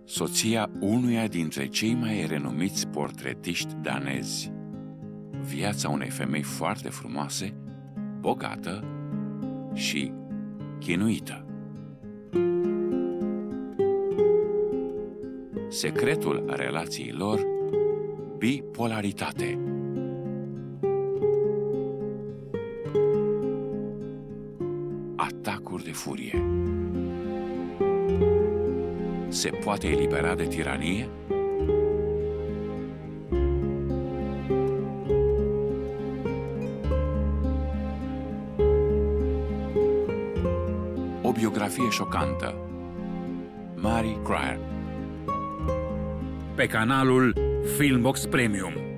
soția unuia dintre cei mai renumiți portretiști danezi. Viața unei femei foarte frumoase, bogată și chinuită. Secretul relației lor: bipolaritate. Atacuri de furie. Se poate elibera de tiranie? O biografie șocantă. Mary Cryer. Pe canalul Filmbox Premium.